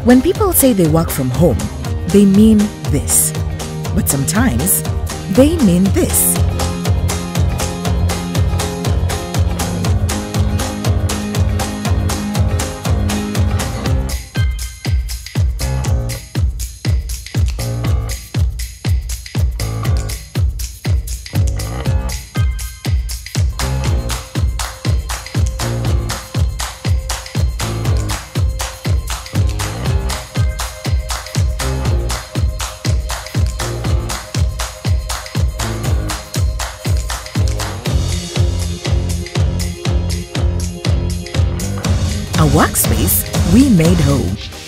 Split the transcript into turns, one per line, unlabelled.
When people say they work from home, they mean this. But sometimes, they mean this. A workspace we made home.